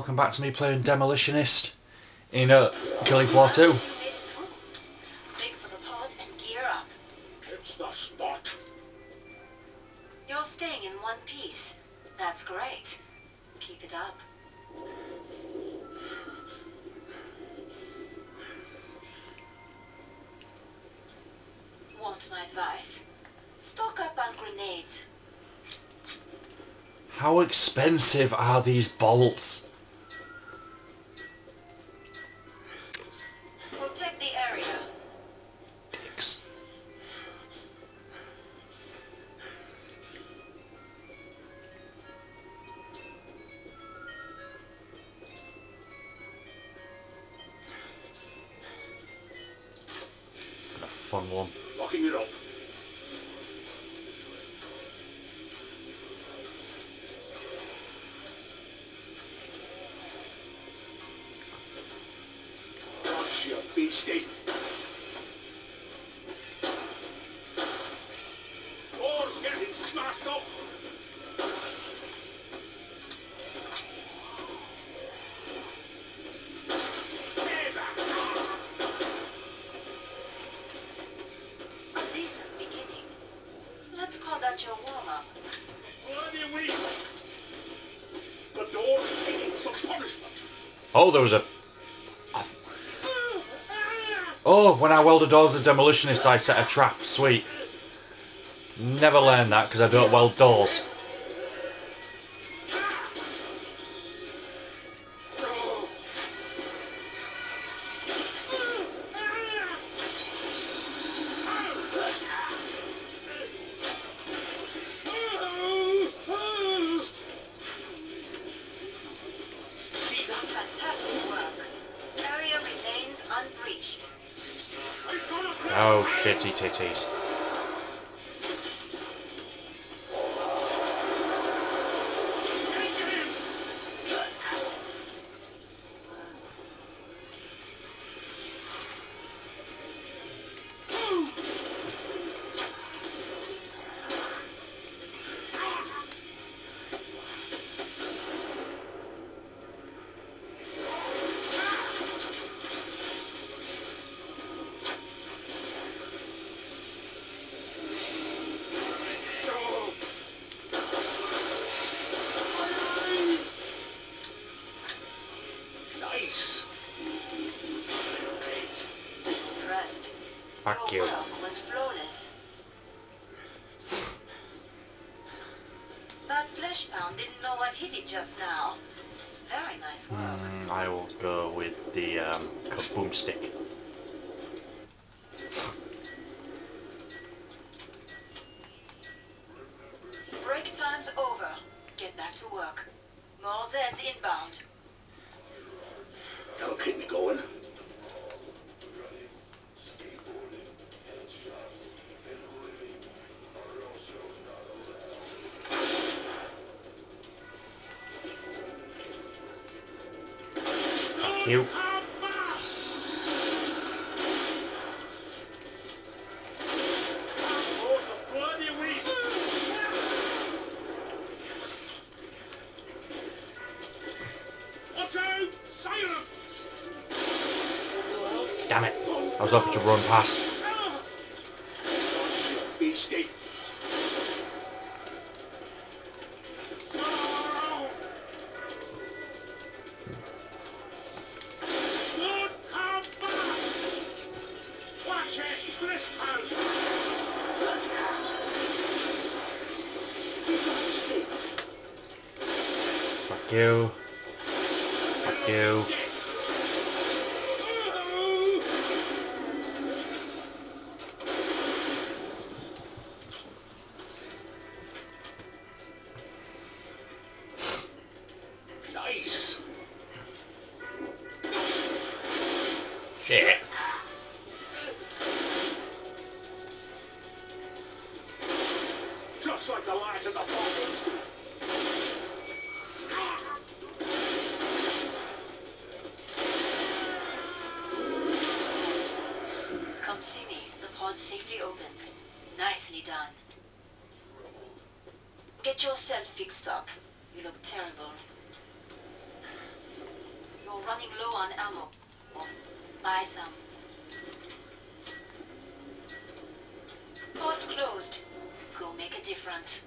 welcome back to me playing Demolitionist in Killing Floor 2. Dig for the pod and gear up. It's the spot. You're staying in one piece. That's great. Keep it up. Want my advice? Stock up on grenades. How expensive are these bolts? Protect the area. Dicks. A fun one. Locking it up. Watch your beastie. Door's getting smashed up. A decent beginning. Let's call that your warm-up. Bloody weak. The door is taking some punishment. Oh, there was a... Oh, when I welded doors as a Demolitionist I set a trap. Sweet. Never learned that because I don't weld doors. Fantastic work. Area remains unbreached. Oh, shitty titties. Nice. Impressed. Fuck you. Your work was flawless. That flesh pound didn't know what hit it just now. Very nice work. I will go with the kaboom stick. Break time's over. Get back to work. More Zeds inbound. That'll keep me going. Fuck you. Damn it. I was hoping to run past. Beastie. Watch it, it's this post. Fuck you. Fuck you. Nice. Shit. Just like the light in the bombs. Come see me. The pod's safely open. Nicely done. Get yourself fixed up. You look terrible. You're running low on ammo. Buy some. Pod closed. Go make a difference.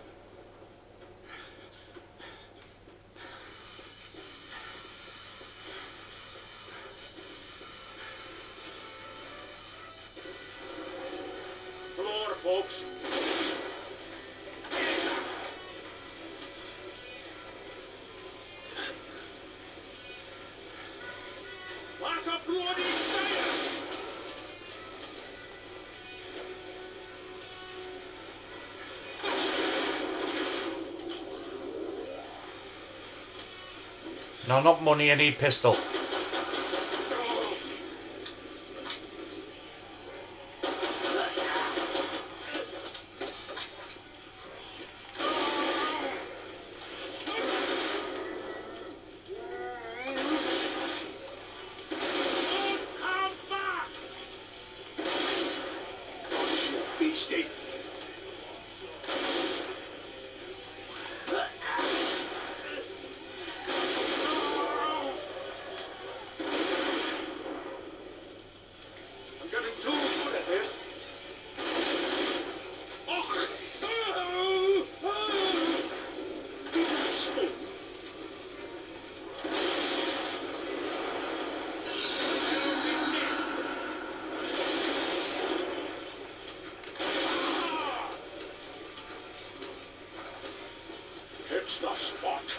Come on, folks. What's a bloody fire? No, not money, I need pistol. Come back! Beastie. I'm getting too good at this. Och! Did I sting? It's the spot.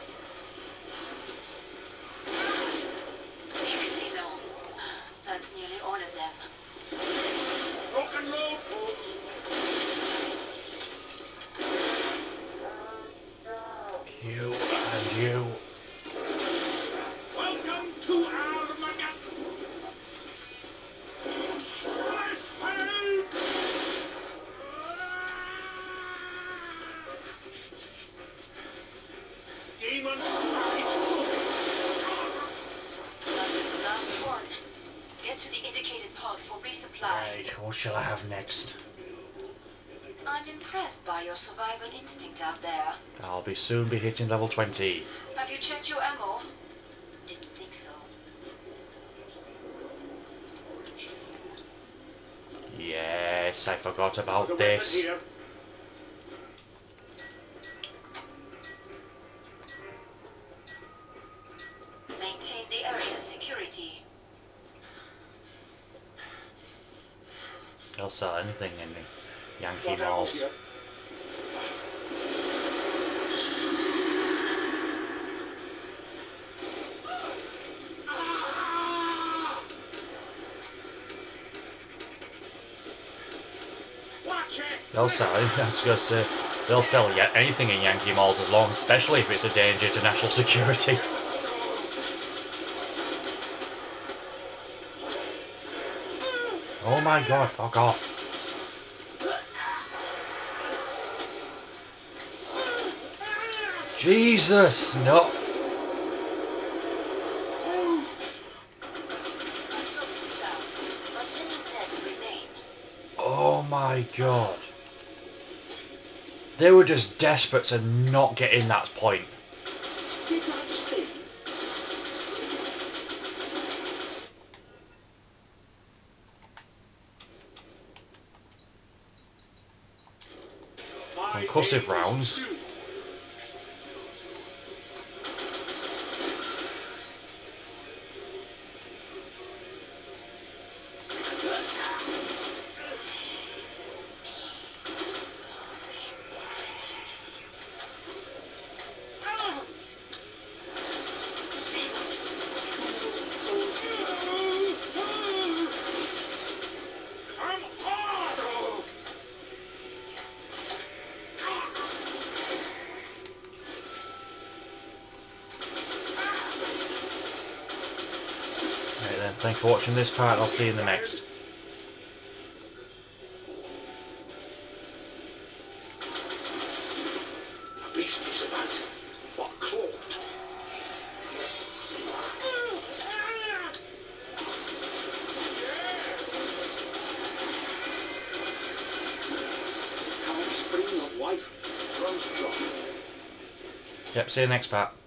Excellent. That's nearly all of them. Rock and roll, folks. You and you. Welcome to Armageddon. Flash help! Demon spirit. That is the last one. Get to the indicated pod for resupply. Right, what shall I have next? I'm impressed by your survival instinct out there. I'll soon be hitting level 20. Have you checked your ammo? Didn't think so. Yes, I forgot The about weapon this. here. Maintain the area's security. They'll sell anything in the Yankee What else malls. here? Ah! Watch it! They'll sell it. I was gonna say, they'll sell anything in Yankee malls as long, especially if it's a danger to national security. Oh my god, fuck off. Jesus, no. Assault start, but many sets remain. Oh my god. They were just desperate to not get in that point. Did I sting? Concussive rounds. Right then, thanks for watching this part. I'll see you in the next. A beast is about, but clawed. How spring of life runs dry. Yep, see you next part.